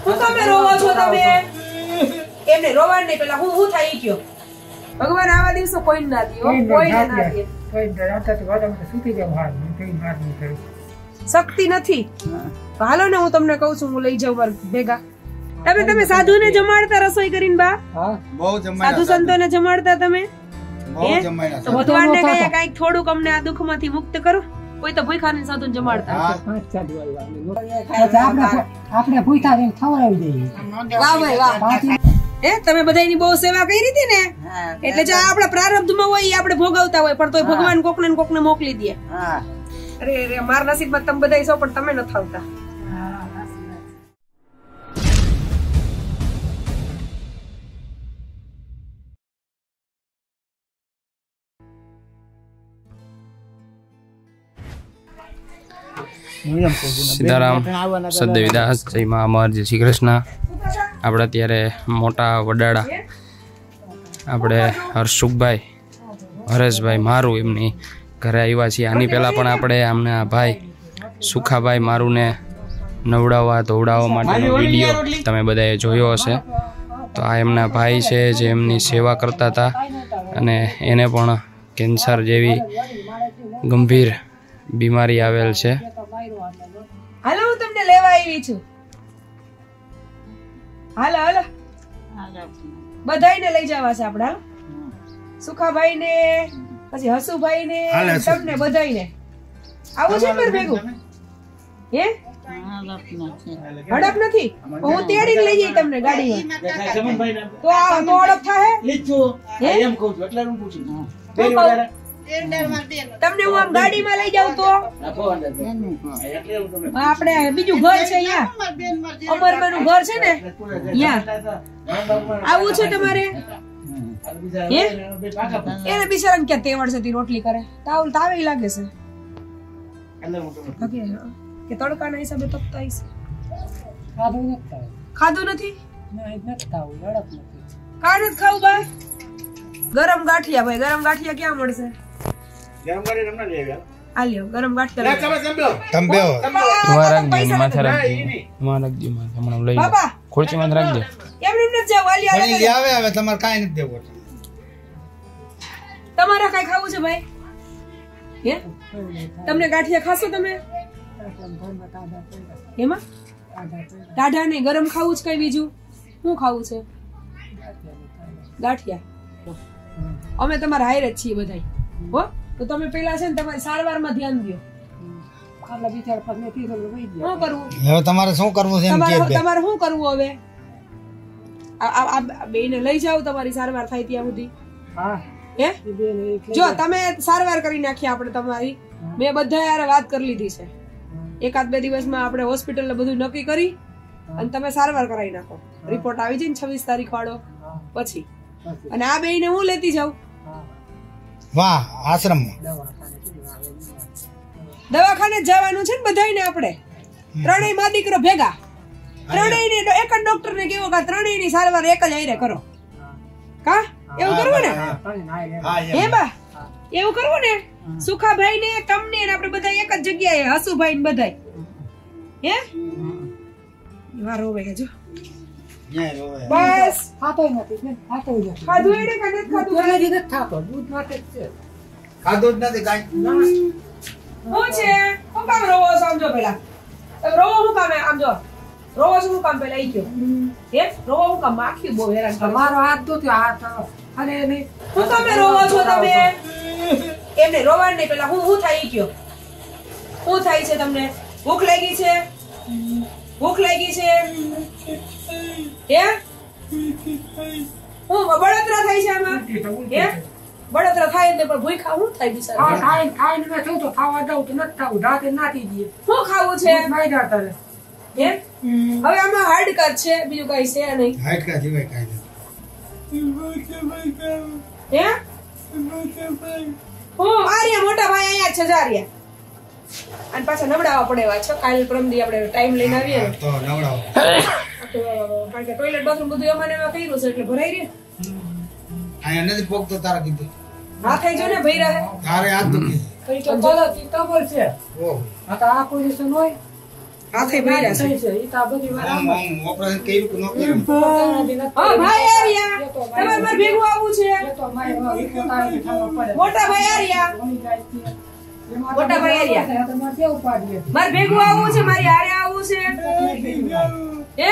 હું તમે રોવો છો તમે એમને રોવાડ નહીં પેલા હું થાય ઈ કયો ભગવાન આવા દિવસો કોઈ ના દે કોઈ ના દે કોઈ ડરાતા તો વાડામાં સુતી જાવ હાલ કઈ વાત નહીં કરી શક્તિ નથી હાલો ને હું તમને કહું છું હું લઈ જાઉં માર ભેગા તમે સાધુને જમાડતા રસોઈ કરીને બા હા બહુ જમાડતા સાધુ સંતોને જમાડતા તમે બહુ જમાડતા તો ભગવાનને કયા કાઈક થોડુંક અમને આ દુઃખમાંથી મુક્ત કરો કોઈ તો ભૂખાને સાધુને જમાડતા આપણે ભૂખા રહીને ખવડાવી દઈએ વાહ ભાઈ વાહ તમે બધાની બહુ સેવા કરી હતી ને એટલે જો આપણા પ્રારબ્ધમાં હોય એ આપણે ભોગવતા હોય પણ તોય ભગવાન કોકને ને કોકને મોકલી દે અરે અરે મારા નસીબમાં તમે બધા છો પણ તમે નથી આવતા સીતારામ સદવિદાસ જય મા અમર જય શ્રી કૃષ્ણ આપણે અત્યારે મોટા વડાડા આપણે હર્ષુખભાઈ હરેશભાઈ મારું એમની ઘરે આવ્યા છીએ આની પહેલાં પણ આપણે આમના ભાઈ સુખાભાઈ મારુંને નવડાવવા ધોવડાવવા માટેનો વિડીયો તમે બધાએ જોયો હશે તો આ એમના ભાઈ છે જે એમની સેવા કરતા હતા અને એને પણ કેન્સર જેવી ગંભીર બીમારી આવેલ છે હાલો હું તમને લેવા આવી છું હાલો હાલો બધાયને લઈ જવા છે આપણે હાલો સુખાભાઈ ને પછી હસુભાઈ ને તમને બધાયને આવું છે મારે ભેગું હે હડપ નથી હું તેડીને લઈ જઈ તમને ગાડીમાં તો હડપ થાય એમ કહું છું એટલે હું પૂછું તમને હું આમ ગાડીમાં લઈ જાઉં તો આપણે બીજું ઘર છે અહીંયા અમરમાનું ઘર છે ને અહીંયા આવું છે તમારે એને બિચારા ક્યાં તેવડ છે રોટલી કરે તાવ તાવે લાગે છે કે તડકાના હિસાબે તપતા હશે ખાધું નથી કાઢ ખાવું બા ગરમ ગાંઠિયા ભાઈ ગરમ ગાંઠિયા ક્યાં મળશે આલ્યો ગરમ તમારે કઈ ખાવું છે ભાઈ તમને ગાંઠિયા ખાશો તમે એમાં ટાઢા નહીં ગરમ ખાવું છે કઈ બીજું શું ખાવું છે ગાંઠિયા અમે તમારા હાયર જ છીએ બધા હો તો તમે પેલા છે ને તમારી સારવારમાં ધ્યાન દો તમારે શું કરવું છે તમારે શું કરવું હવે આ બેને લઈ જાવ તમારી સારવાર થાય ત્યાં સુધી હે જો તમે સારવાર કરી નાખી આપણે તમારી મેં બધા યાર વાત કરી લીધી છે એકાદ બે દિવસમાં આપણે હોસ્પિટલ બધું નક્કી કરી અને તમે સારવાર કરાવી નાખો રિપોર્ટ આવી જાય ને 26 તારીખ વાળો પછી અને આ બેને હું લેતી જાઉં વાહ આશ્રમ દવાખાને જવાનું છે ને બધાયને આપણે ત્રણેય માં દીકરો ભેગા ત્રણેય ને એક જ ડોક્ટર ને કેવો કે ત્રણેય ની સારવાર એક જ આયરે કરો કા એવું કરવું ને હે બા એવું કરવું ને સુખાભાઈ ને તમને ને આપણે બધા એક જ જગ્યાએ હસુભાઈ ને બધાય હે વાર હોવે જો બસ ખાધું એને કને ખાધું દૂધ માટે છે ખાધું જ નથી કાઈ હું છે હું કામ રોવો છો સમજો પેલા રોવો હું કામ આમ જો રોવો શું કામ પેલા ઈ કયો હે રોવો હું કામ આખી બહુ હેરાન કરે મારો હાથ દોત્યો હાથ અરે નહીં હું તમે રોવો છો તમે એમને રોવાડ નહીં પેલા હું થાય ઈ કયો હું થાય છે તમને ભૂખ લાગી છે હે હું બળતરા થાય છે આમાં હે બળતરા થાય ને પણ ભૂખા હું થાય બિચારા ખાઈને મેં થયું તો ખાવા જાઉં તો નથી ખાવું રાતે નાખી દઈએ શું ખાવું છે માયડા તારે હે હવે આમાં હાડકા છે બીજું કઈ છે નહીં હાડકા સિવાય કાઈ નથી હે હું આર્યા મોટા ભાઈ અહીંયા છે જારિયા અને પાછા નવડાવવા પડે એવા છે કાલ પરમદી આપણે ટાઈમ લઈને આવીએ ને તો નવડાવો કારણ કે ટોયલેટ બાથરૂમ બધું એમાં ને એમાં કર્યું છે એટલે ભરાઈ રહે આયા નથી પોકતો તારા કીધું હા થઈ જો ને ભઈ રહે તારે હાથ દુખી તો બોલો તો બોલ છે ઓ આ તો આ પોઝિશન હોય હાથે ભર્યા છે આમ ઓપરેશન કર્યું કે ન કર્યું? હા ભાઈ આર્યા તમારે મારે ભેગું આવવું છે મોટા ભાઈ આર્યા મોટા ભાઈ આર્યા મારે ભેગું આવવું છે મારી હારે આવવું છે હે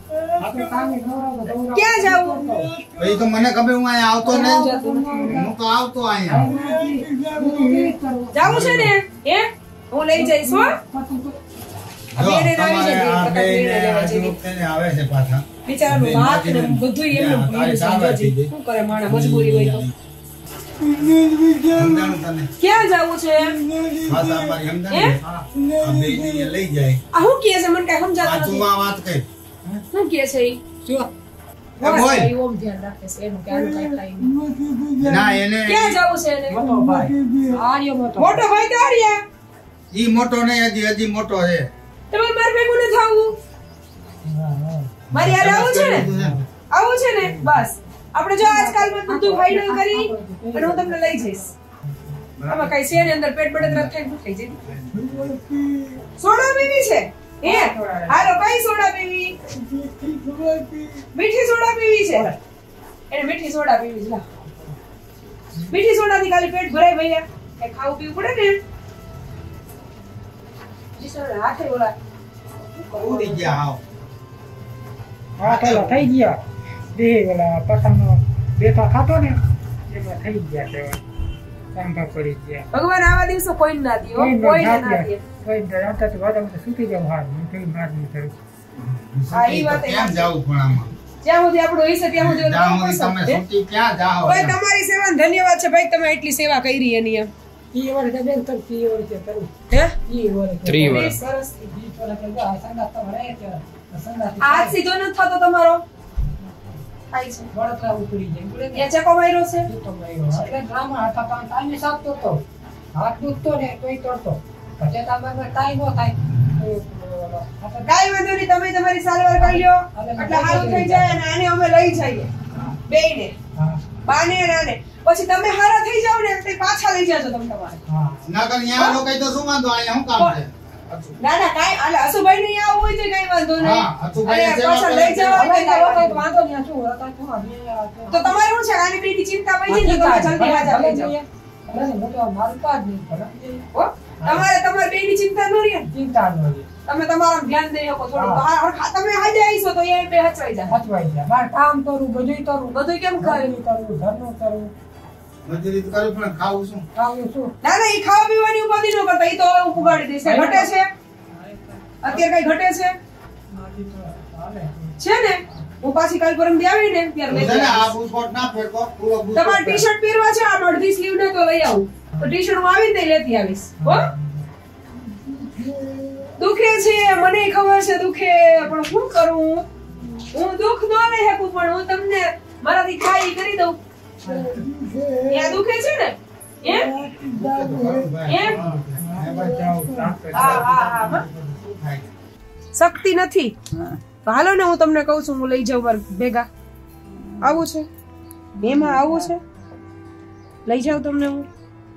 ક્યાં જાવું ભાઈ તો મને ખબર હું અહીંયા આવતો નહીં હું તો આવતો અહીંયા જાવું છે ને હે હું લઈ જઈશ હો જો તમારે આ બેને આજનું તેને આવે છે પાછા બિચારાનું વાત ને બધું એમનું ભૂલી સમજો શું કરે માણસ મજબૂરી હોય તો સમજાણું તને? ક્યાં જાવું છે પાછા અમારી સમજાણું? આ બેને અહીંયા લઈ જાય આ હું કે છે મને કઈ આ સમજાતું નથી તું આ વાત કઈ શું કે છે ઈ જો એ બોલ ઓમ ધ્યાન રાખે છે એનું કે આનું કઈ થાય નહીં ના એને ક્યાં જાવું છે એને મોટો ભાઈ તો આર્યા ઈ મોટો નહીં હજી મોટો છે તમારે મારે ભેગું નથી આવવું મારી હારે આવું છે ને આવું છે ને બસ આપણે જો આજકાલમાં બધું ફાઇનલ કરી અને હું તમને લઈ જઈશ આમાં કઈ છે ને અંદર પેટ બળતરા થાય શું થઈ જાય સોડા પીવી છે હે હાલો કઈ સોડા પીવી મીઠી સોડા પીવી છે એને મીઠી સોડા પીવી છે લા. મીઠી સોડા થી ખાલી પેટ ભરાય ભૈયા કઈ ખાવું પીવું પડે ને જી સોડા હાથે બોલા ઉડી ગયા આવ હા પેલા થઈ ગયા બે ઓલા પતંગનો બેઠા ખાતો ને એમાં થઈ ગયા છે સાંભા પડી ગયા ભગવાન આવા દિવસો કોઈ ના દે કોઈ ના દે કોઈ રાતા તો વાદા સુતી જાવ હાર હું કઈ માર નહીં કરું હા, ઈ વાત કેમ જાવું પણ આમાં જ્યાં સુધી આપણું હશે ત્યાં સુધી જ્યાં સુધી તમે છૂટી ક્યાં જાઓ ભાઈ તમારી સેવાને ધન્યવાદ છે ભાઈ તમે એટલી સેવા કરી એની એમ ઈ વર કે બેન કરતી ઈ વર કે કરું હે ઈ વર કે 3 વર્ષ સરસ ઈ વર કે આ સંગાત તો રહે છે સંગાત હાથ સીધો ન થતો તમારો થાય છે વળતરા ઉપડી જાય બોલે એ ચકો માર્યો છે તો માર્યો એટલે ડ્રામા હતા તો ટાઈમે સાપતો તો હાથ દુખતો ને તોય તોડતો પછી તમારે ટાઈમ નો થાય કાઈ વાંધો નહીં તમે તમારી સારવાર કરી લ્યો એટલે સારું થઈ જાય અને આને અમે લઈ જઈએ બેયને હા બાને અને આને પછી તમે હારા થઈ જાવ ને એટલે પાછા લઈ જાજો તમે તમારે હા ના કર ન્યા નો કઈ તો શું વાંધો અહીંયા શું કામ છે ના ના કાઈ આલે અસુભાઈ ને આવું હોય તો કઈ વાંધો નહીં હા, અસુભાઈને અને સેવા પાછા કરે લઈ છે. જવા હોય તો કાંઈ વાંધો નહીં. વાંધો નહીં શું હતા શું તો તમારે શું છે આની બેટી ચિંતા પડી છે તો તમે જલ્દી હાજર લઈ જાઓ મોટો મારું કાજ નહીં ભલે હો? તમારે તમારી બેની ચિંતા ન રહે ચિંતા ન રહે તમે તમારું ધ્યાન દઈ શકો થોડું તમે હાજે આવીશો તો એ બે હચવાઈ જાય હચવાઈ જાય મારે કામ કરું બધું કરું બધું કેમ કરે કરું ઘરનું કરું મજૂરી તો કરું પણ ખાવું શું ખાવું શું ના ના એ ખાવા પીવાની ઉપાધિ ન કરતા એ તો હવે હું પુગાડી દઈશ કઈ ઘટે છે અત્યારે કઈ ઘટે છે છે ને હું પાછી કાલ પરમ દી આવી ને ત્યારે લઈ છે ને આ જઈશ. બુશકોટ ના ફેરકો પૂરો બુશકોટ તમારે ટી શર્ટ પહેરવા છે આમ અડધી સ્લીવ ને તો લઈ આવું તો ટી શર્ટ હું આવીને તઈ લેતી આવીશ હો દુખે છે મને ખબર છે દુખે પણ શું કરું હું દુખ ન લઈ શકું પણ હું તમને મારાથી થાય ઈ કરી દઉં ત્યાં દુખે છે ને હે શક્તિ નથી તો હાલો ને હું તમને કહું છું હું લઈ જાઉં મારે ભેગા આવું છે એમાં આવું છે લઈ જાઉં તમને હું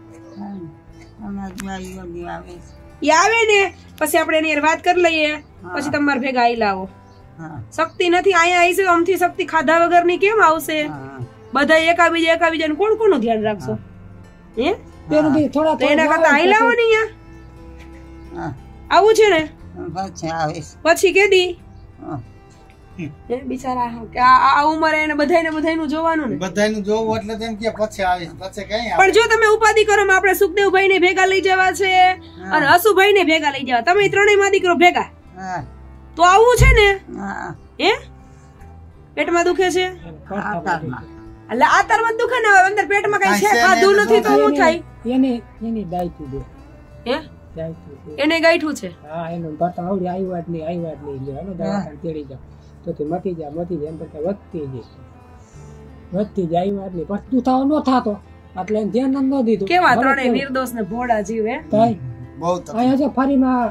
ઈ આવે ને પછી આપણે એની હારે વાત કરી લઈએ પછી તમારે ભેગા આઈ લાવો શક્તિ નથી અહીંયા આવી છે આમથી શક્તિ ખાધા વગરની કેમ આવશે બધા એકાબીજાનું કોણ કોનું ધ્યાન રાખશો હે પેલું બી થોડા તો એના કરતા આઈ લાવો ને અહીંયા આવું છે ને પછી કેદી એ બિચારા કે આ ઉંમરે એને બધાયનું જોવાનું ને બધાયનું જોવું એટલે તેમ કે પછી આવીશ પછી કઈ પણ જો તમે ઉપાધિ કરો આપણે સુખદેવભાઈ ને ભેગા લઈ જવા છે અને અસુભાઈ ને ભેગા લઈ જવા તમે ત્રણેય માં દીકરો ભેગા તો આવું છે ને હે પેટમાં દુખે છે એટલે આતરમાં જ દુખે ને હવે અંદર પેટમાં કઈ છે ખાધું નથી તો શું થાય એની દાયતું દે હે દાયતું દે એને ગાંઠું છે હા એનું બતા આવડી આવ્યા જ નહીં લે હવે દવાખાને તેડી જાવ તો તે મટી જાય એમ કરતા વધતી જાય આવ્યા જ નહીં પછી દુખાવો ન થાતો એટલે એને ધ્યાન ન દીધું કેવા ત્રણેય નિર્દોષ ને ભોળા જીવ હે બહુ અહીંયા છે ફરીમાં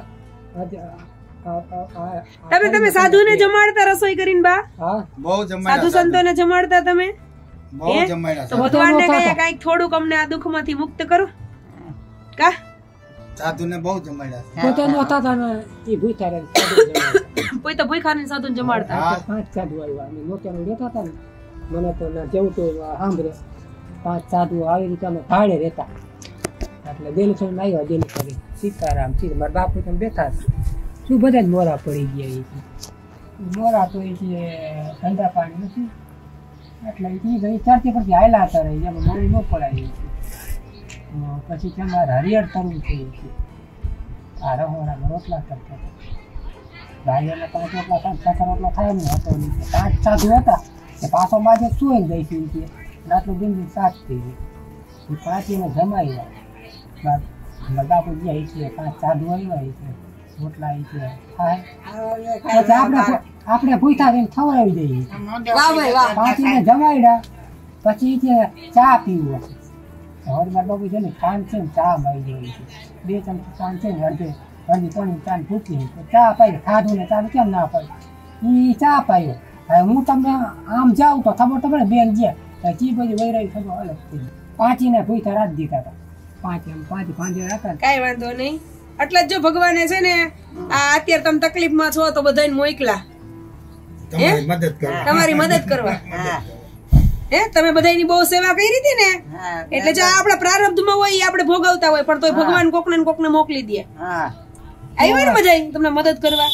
તમે સાધુ ને જમાડતા રસોઈ કરીને બા હા બહુ સાધુ સંતો ને જમાડતા તમે બહુ જમાડ્યા તો ભગવાન ને કઈ થોડુંક અમને આ દુઃખ માંથી મુક્ત કરો કા સાધુને બહુ જમાડ્યા પોતે નહોતા હતા ને એ ભૂખ્યા રહે કોઈ તો ભૂખાને સાધુને જમાડતા. 5 સાધુ આવ્યા અમે નોતેરું રહેતા હતા ને મને તો ના જેવું તો સાંભળે 5 સાધુ આવી રીતે અમે ભાડે રહેતા એટલે બેલું આવ્યા જેની કરી સીતારામ મારા બાપુ તમે બેઠા શું બધા જ મોરા પડી ગયા એ મોરા તો એ ઠંડા પાણી નથી એટલે એ ચારથી પરથી હાયલા હતા રહી એમાં મોડી ન પડાય પછી તમારે હરિયળ કરવું છે આ રહોડામાં રોટલા કરતા ભાઈઓને 5 રોટલા થાય 7 રોટલા થાય ને હતો 5 સાધુ હતા કે પાછો બાજુ શું દઈશું કે આટલું બિંદુ 7 થઈ ગયું એ 5 એને જમાવ્યા બાપુ ગયા છે 5 સાધુ આવ્યા છે રોટલા છે આપણે ભૂખા રહીને ખવડાવી દઈએ 5 એને જમાડ્યા પછી છે ચા પીવું હવે મારા બાપુ છે ને ખાંડ છે ને ચા મારી જાય છે 2 ચમચી ખાંડ છે ને અડધી પોણી ચા ભૂકી ચા પાઈ ખાધું ને ચા કેમ ના પાડી એ ચા પાયો હવે હું તમને આમ જાઉં તો ખબર તો પડે બેન ગયા ચી બધી વૈરાઈ ખબર અલગ થઈ 5 ને ભૂખા રાત દીધા હતા 5 હતા કાંઈ વાંધો નહીં. એટલે જ જો ભગવાને છે ને આ અત્યારે તમે તકલીફમાં છો તો બધાને મોકલા તમારી મદદ કરવા. તમે બધાની બહુ સેવા કરી હતી ને એટલે જો આપણા પ્રારબ્ધમાં હોય આપણે ભોગવતા હોય પણ તોય ભગવાન કોકને ને કોકને મોકલી દે. આવ્યો ને મજા તમને મદદ કરવા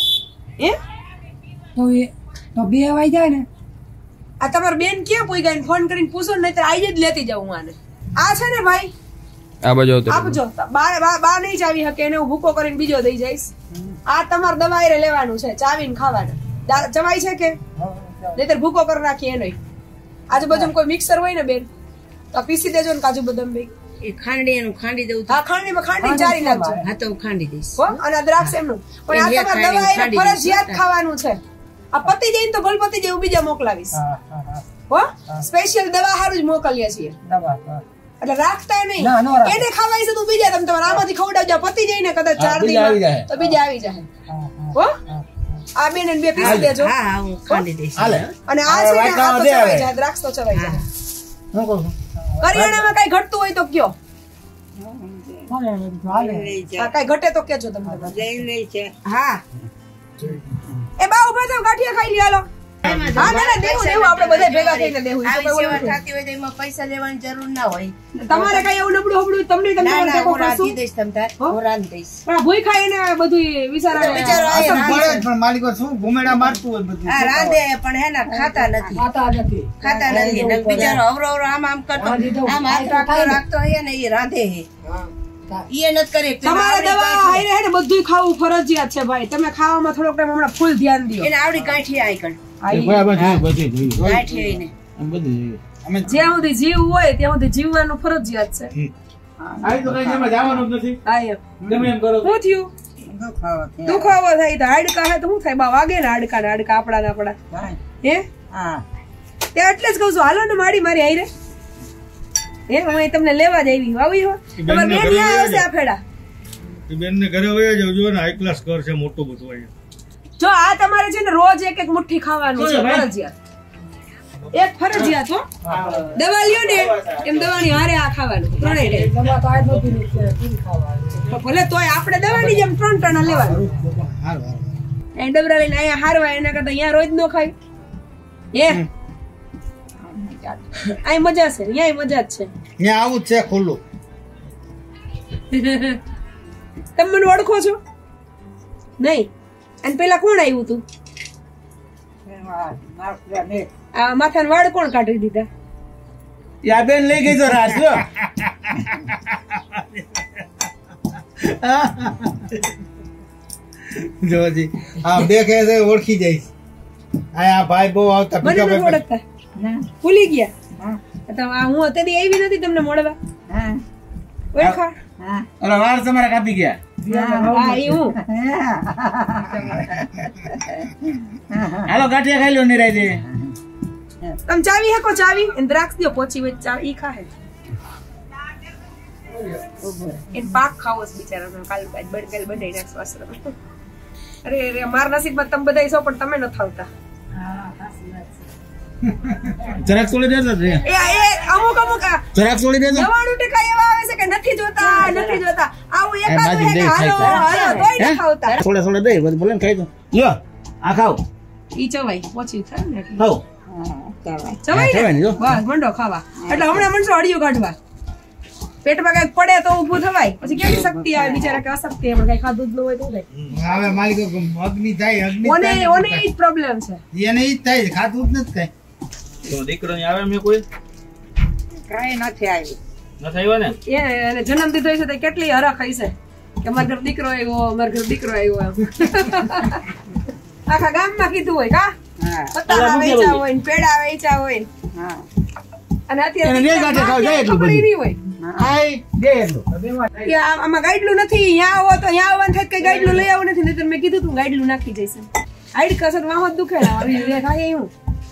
તો 2 વાઈ જાય ને આ તમારી બેન ક્યાં પોઈ ગઈ ફોન કરીને પૂછો નહીં તો આજે જ લેતી જાઉં આને. આ છે ને ભાઈ આ બાજુ આપજો બા નહીં ચાવી શકે એને હું ભૂકો કરીને બીજો દઈ જઈશ. આ તમારે દવાઈ લેવાનું છે ચાવીને ખાવાનું ચવાય છે કે નહીતર ભૂકો કરી નાખીએ નહીં. આજુબાજુ કોઈ મિક્સર હોય ને બેન તો પીસી દેજો ને કાજુ બદામ બે ખાંડી દઉં. હા ખાંડીમાં ખાંડી ચારી નાખજો. હા તો હું ખાંડી દઈશ અને દ્રાક્ષ એમનું પણ આ તમારે દવાઈ ફરજિયાત ખાવાનું છે. આ પતી જાય ને તો ભલ પતી જાય બીજા મોકલાવીશ હો સ્પેશિયલ દવા હારું જ મોકલીએ છીએ એટલે રાખતા નહીં એને ખવાય છે તો બીજા તમે તમારા આમાંથી ખવડાવજો પતી જાય ને કદાચ 4 દિવસ તો બીજા આવી જાય હો. આ બેન ને 2 પીસી દેજો. હા હું ખાંડી દઈશ. અને આ છે ને આ તો ચવાઈ જાય દ્રાક્ષ તો ચવાઈ જાય. કરિયાણામાં કઈ ઘટતું હોય તો કયો કઈ ઘટે તો કેજો તમે. હા એ બા ઉભા થાવ ગાંઠિયા ખાઈ લ્યો. હા ના દેવું આપણે બધા ભેગા થઈને દેવું. પૈસા લેવાની જરૂર ના હોય. તમારે કઈ એવું નબળું હબળું તમને પણ ભૂઈ ખાઈ ને બધું પણ માલિકો શું ઘુમેડા મારતું હોય બધું રાંધે પણ હે ને ખાતા નથી બિચારો અવરો આમ કરતો આમ હાથ રાખતો હોય ને એ રાંધે હે તમારે દવા હાઈ રહે ને બધું ખાવું ફરજિયાત છે ભાઈ. તમે ખાવામાં થોડોક ટાઈમ હમણાં ફૂલ ધ્યાન દો. એને આવડી કાઠી આઈ કણ જ્યાં સુધી જીવ હોય ત્યાં સુધી જીવવાનું ફરજિયાત છે. દુખાવો થાય તો હાડકા હે તો શું થાય? બા વાગે ને હાડકા આપડા હે ત્યાં એટલે જ કઉ છું હાલો ને મારી હાઈ રે હું તમને લેવા જ આવી આવી હો. તમારે બેન ત્યાં આવશે આ ફેડા બેન ને ઘરે વયા જાવ જો ને હાઈ ક્લાસ ઘર છે મોટું બધું અહીંયા. જો આ તમારે છે ને રોજ એક મુઠ્ઠી ખાવાનું છે ફરજિયાત. એક ફરજિયાત હો. દવા લ્યો ને એમ દવાની હારે આ ખાવાનું ત્રણેય ભલે તોય આપણે દવાની જેમ 3 ટણા લેવાનું. એ ડબરા લઈને અહીંયા હારવા એના કરતા અહીંયા રોજ નો ખાય આ મજા છે. અહીંયા મજા જ છે. અહીંયા આવું જ છે ખુલ્લું. તમે મને ઓળખો છો નહીં? અને પેલા કોણ આવ્યું તું? આ માથાના વાળ કોણ કાઢી દીધા? યા બેન લઈ ગઈ તો રાત જોજી આ બે કે છે ઓળખી જઈશ. આ ભાઈ બહુ આવતા મને ઓળખતા ભૂલી ગયા. હું અત્યારે આવી નથી તમને મળવા. ઓળખા અરે વાળ તમારા કાપી ગયા. હાલો ગાંઠિયા ખાઈ લો નિરાય દે. તમે ચાવી હેકો ચાવી દ્રાક્ષ દો પોચી હોય ચાવી ઈ ખાહે. એન પાક ખાવો બિચારા કાલ બડકાલ બનાવી નાખો આશ્રમ. અરે મારા નસીબમાં તમે બધા છો પણ તમે નથી આવતા. જરાક છોડી દેજો રે એ અમુક જરાક છોડી દેજો 99% એવા આવે છે કે નથી જોતા આવું એકાદું હે કે હાલો કોઈ ન ખાવતા થોડે દે બધું ભલે ખાઈ દો લ્યો આ ખાવ ઈ ચવાઈ ઓછી થાય ને એટલે ખાવ ચવાઈ ને બસ મંડો ખાવા એટલે હમણાં મનસો અડિયું કાઢવા પેટમાં કઈક પડે તો ઊભું થવાય પછી કેવી શક્તિ આવે બિચારા કે અશક્તિ આપણે કઈ ખાધું જ ન હોય તો થાય હવે માલિકો અગ્નિ થાય ઓને ઈ જ પ્રોબ્લેમ છે એને ઈ જ થાય ખાધું જ નથી કઈ તો દીકરો ની આવે મે કોઈ કાઈ નથી આવ્યું નથી આવ્યો ને એને જન્મ દીધો છે તો કેટલી હરખ હઈ છે કે મારા ઘર દીકરો આવ્યો એમ આખા ગામમાં કીધું હોય કા પતાળા વેચા હોય ને પેડા વેચા હોય હા અને અત્યારે ખબર નહીં હોય આઈ દે એટલું કે આમાં ગાઈડલું નથી અહીંયા આવો તો અહીંયા આવવાનું થાય કઈ ગાઈડલું લઈ આવું નથી નહીતર મેં કીધું તું ગાઈડલું નાખી જઈશ હાઈડ કસર વાહો દુખે આવી રે થાય હું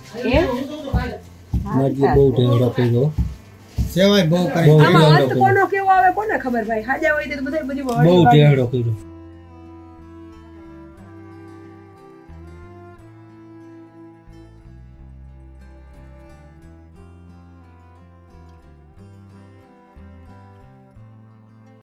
મરજી બહુ ઢેડો કર્યો સેવાય બહુ કરી આમાં અંત કોનો કેવો આવે કોને ખબર ભાઈ હાજા હોય તો બધા બધું બહુ ઢેડો કર્યો